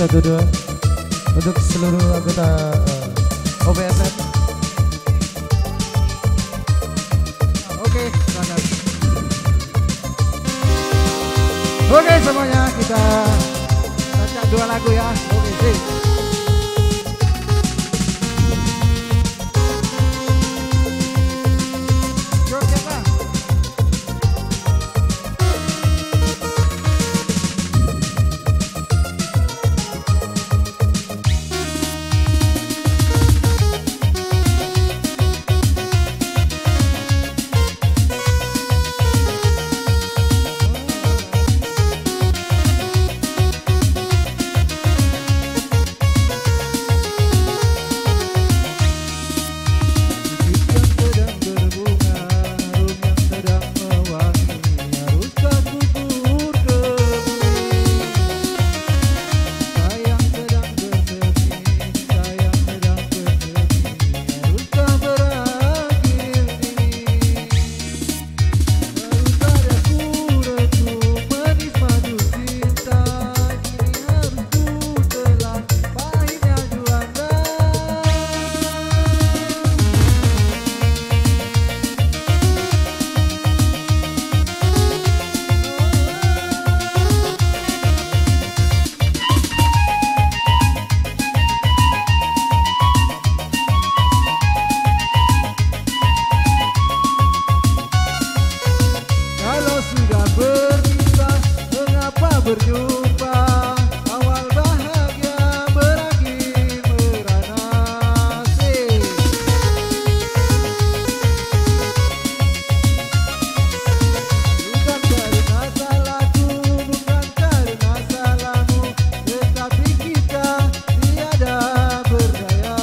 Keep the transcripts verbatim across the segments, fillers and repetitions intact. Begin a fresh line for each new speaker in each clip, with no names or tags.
satu dua untuk seluruh anggota uh, O V F M.
Oke, silakan. Oke semuanya, kita baca dua lagu ya. Oke, sih. Berjumpa awal bahagia berakhir merana sih. Bukan karena salahku, bukan karena salahmu, tetapi kita tiada berdaya.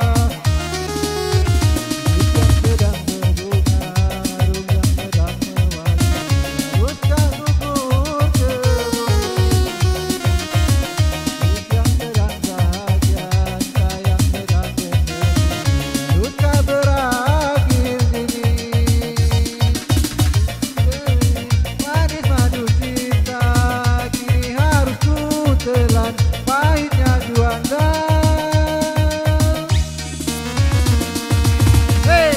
Hujan sedang berbunga, harum yang sedang mewangi, haruskah gugur ke pahitnya juanda. Hey,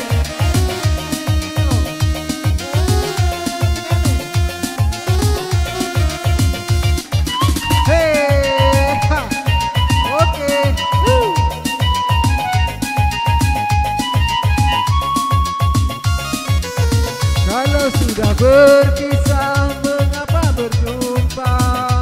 hey, oke. Kalau sudah berpisah, mengapa berjumpa?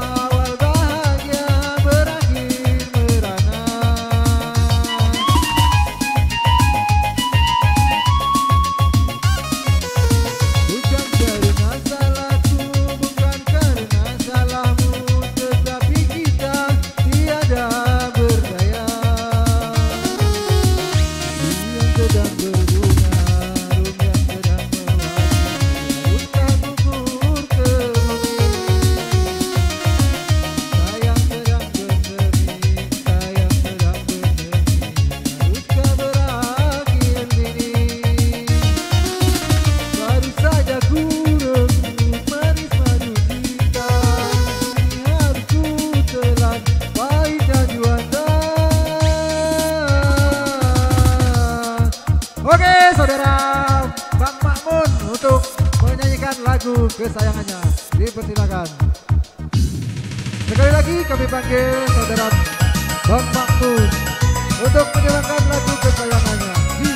Oke saudara Bang Makmun untuk menyanyikan lagu kesayangannya, dipersilakan. Sekali lagi kami panggil saudara Bang Makmun untuk menyanyikan lagu kesayangannya.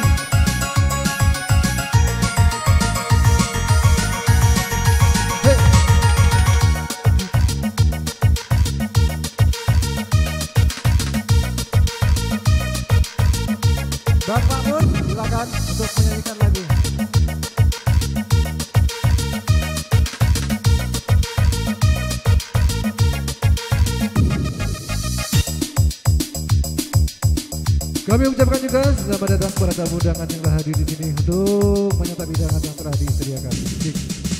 Bang Makmun, silakan untuk menyanyikan lagu. Kami ucapkan juga selamat datang kepada tamu undangan yang telah hadir di sini untuk menyantap hidangan yang telah disediakan.